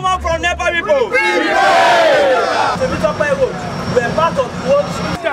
Someone from NEPA people. We're part of what?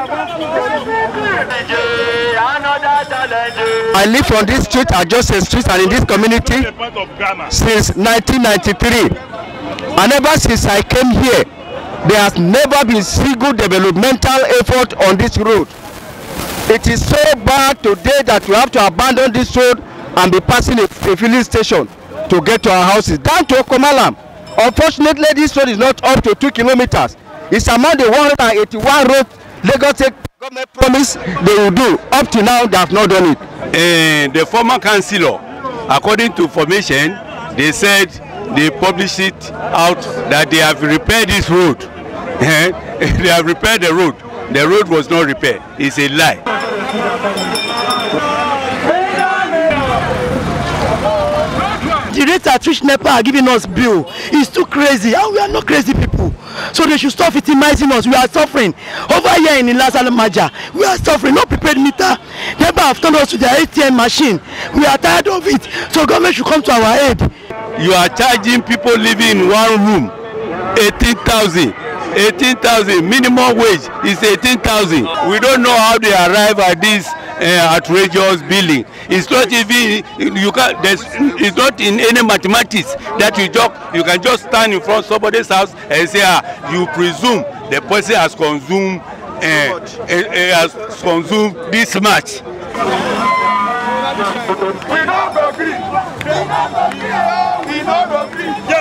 I live on this street, adjacent street, and in this community since 1993. And ever since I came here, there has never been single developmental effort on this road. It is so bad today that we have to abandon this road and be passing a filling station to get to our houses. Down to Okomalam. Unfortunately, this road is not up to 2 kilometers. It's among the 181 roads Lagos State government promised they will do. Up to now, they have not done it. The former councillor, according to information, they said they published it out that they have repaired this road. They have repaired the road. The road was not repaired. It's a lie. The rate at which NEPA are giving us bill is too crazy, and we are not crazy people. So they should stop victimizing us. We are suffering. Over here in Lazarus Maja, we are suffering. No prepared meter. NEPA have turned us to their ATM machine. We are tired of it. So government should come to our aid. You are charging people living in one room 18,000. 18,000 minimum wage is 18,000. We don't know how they arrive at this outrageous billing. It's not even it's not in any mathematics that you can just stand in front of somebody's house and say you presume the person has consumed this much. We don't agree.